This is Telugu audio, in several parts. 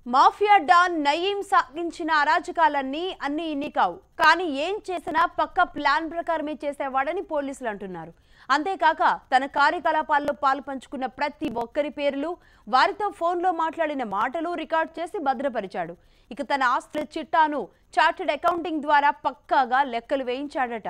మాఫియా డాన్ నయీం సాగించిన అరాచకాలన్నీ అన్ని ఇన్ని కావు, కానీ ఏం చేసినా పక్క ప్లాన్ ప్రకారమే చేసేవాడని పోలీసులు అంటున్నారు. అంతేకాక తన కార్యకలాపాల్లో పాల్పంచుకున్న ప్రతి ఒక్కరి పేర్లు, వారితో ఫోన్లో మాట్లాడిన మాటలు రికార్డ్ చేసి భద్రపరిచాడు. ఇక తన ఆస్తుల చిట్టాను చార్టెడ్ అకౌంటింగ్ ద్వారా పక్కాగా లెక్కలు వేయించాడట.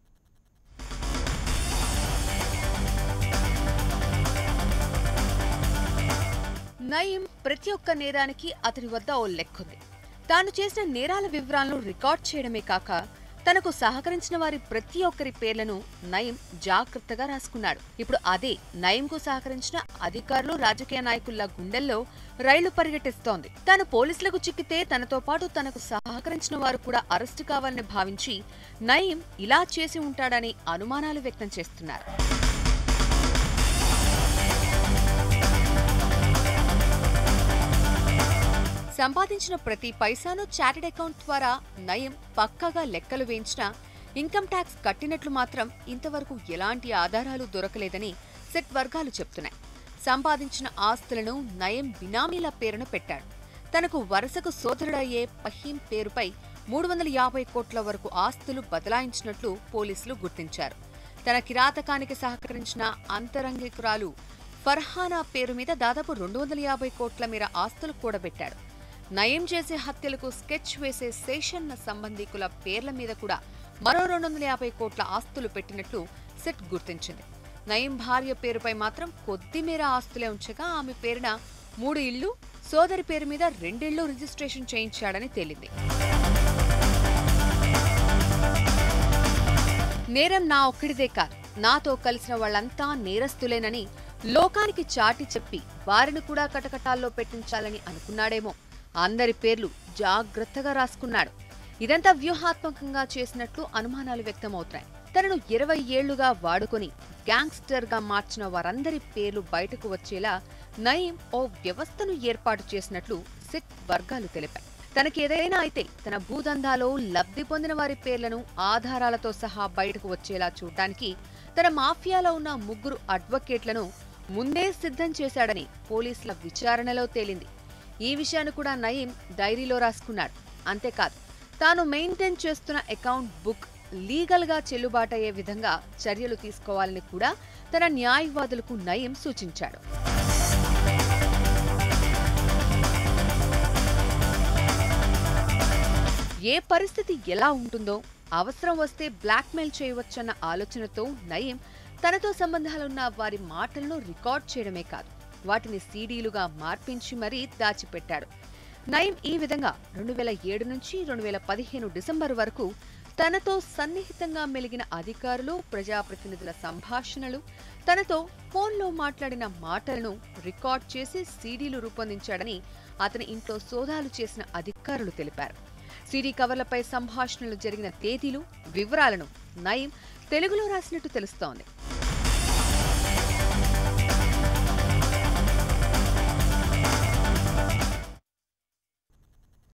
నయీం ప్రతి ఒక్క నేరానికి అతని వద్ద ఓ లెక్కుంది. తాను చేసిన నేరాల వివరాలను రికార్డ్ చేయడమే కాక తనకు సహకరించిన వారి ప్రతి ఒక్కరి పేర్లను నయీం జాగ్రత్తగా రాసుకున్నాడు. ఇప్పుడు అదే నయీంకు సహకరించిన అధికారులు, రాజకీయ నాయకుల గుండెల్లో రైళ్లు పరిగెట్టిస్తోంది. తాను పోలీసులకు చిక్కితే తనతో పాటు తనకు సహకరించిన వారు కూడా అరెస్టు కావాలని భావించి నయీం ఇలా చేసి ఉంటాడని అనుమానాలు వ్యక్తం చేస్తున్నారు. సంపాదించిన ప్రతి పైసాను చార్టెడ్ అకౌంట్ ద్వారా నయీం పక్కాగా లెక్కలు వేయించినా ఇన్కమ్ ట్యాక్స్ కట్టినట్లు మాత్రం ఇంతవరకు ఎలాంటి ఆధారాలు దొరకలేదని సెట్ వర్గాలు చెప్తున్నాయి. సంపాదించిన ఆస్తులను నయీం బినామీల పేరున పెట్టాడు. తనకు వరుసకు సోదరుడయ్యే ఫహీం పేరుపై 350 కోట్ల వరకు ఆస్తులు బదలాయించినట్లు పోలీసులు గుర్తించారు. తన కిరాతకానికి సహకరించిన అంతరంగికురాలు ఫర్హానా పేరు మీద దాదాపు 250 కోట్ల మేర ఆస్తులు కూడబెట్టాడు. నయీం చేసే హత్యలకు స్కెచ్ వేసే శేషన్న సంబంధికుల పేర్ల మీద కూడా మరో 250 కోట్ల ఆస్తులు పెట్టినట్లు సెట్ గుర్తించింది. నయీం భార్య పేరుపై మాత్రం కొద్ది మేర ఆస్తులే ఉంచగా ఆమె పేరున 3 ఇళ్లు, సోదరి పేరు మీద 2 ఇళ్లు రిజిస్ట్రేషన్ చేయించాడని తేలింది. నేరం నా ఒక్కడిదే కాదు, నాతో కలిసిన వాళ్లంతా నేరస్తులేనని లోకానికి చాటి చెప్పి వారిని కూడా కటకటాల్లో పెట్టించాలని అనుకున్నాడేమో. అందరి పేర్లు జాగ్రత్తగా రాసుకున్నాడు. ఇదంతా వ్యూహాత్మకంగా చేసినట్లు అనుమానాలు వ్యక్తమవుతున్నాయి. తనను 20 ఏళ్లుగా వాడుకొని గ్యాంగ్స్టర్ గా మార్చిన వారందరి పేర్లు బయటకు వచ్చేలా నయీం ఓ వ్యవస్థను ఏర్పాటు చేసినట్లు సిట్ వర్గాలు తెలిపాయి. తనకేదైనా అయితే తన భూదందాలో లబ్ధి పొందిన వారి పేర్లను ఆధారాలతో సహా బయటకు వచ్చేలా చూడటానికి తన మాఫియాలో ఉన్న 3 అడ్వకేట్లను ముందే సిద్ధం చేశాడని పోలీసుల విచారణలో తేలింది. ఈ విషయాన్ని కూడా నయీం డైరీలో రాసుకున్నాడు. అంతేకాదు తాను మెయింటైన్ చేస్తున్న అకౌంట్ బుక్ లీగల్ గా చెల్లుబాటయ్యే విధంగా చర్యలు తీసుకోవాలని కూడా తన న్యాయవాదులకు నయీం సూచించాడు. ఏ పరిస్థితి ఎలా ఉంటుందో, అవసరం వస్తే బ్లాక్మెయిల్ చేయవచ్చన్న ఆలోచనతో నయీం తనతో సంబంధాలున్న వారి మాటలను రికార్డ్ చేయడమే కాదు, వాటిని సీడీలుగా మార్పించి మరీ దాచిపెట్టాడు. నయీం ఈ విధంగా 2007 నుంచి 2015 డిసెంబర్ వరకు తనతో సన్నిహితంగా మెలిగిన అధికారులు, ప్రజాప్రతినిధుల సంభాషణలు, తనతో ఫోన్లో మాట్లాడిన మాటలను రికార్డ్ చేసి సీడీలు రూపొందించాడని అతని ఇంట్లో సోదాలు చేసిన అధికారులు తెలిపారు. సీడీ కవర్లపై సంభాషణలు జరిగిన తేదీలు, వివరాలను నయీం తెలుగులో రాసినట్టు తెలుస్తోంది.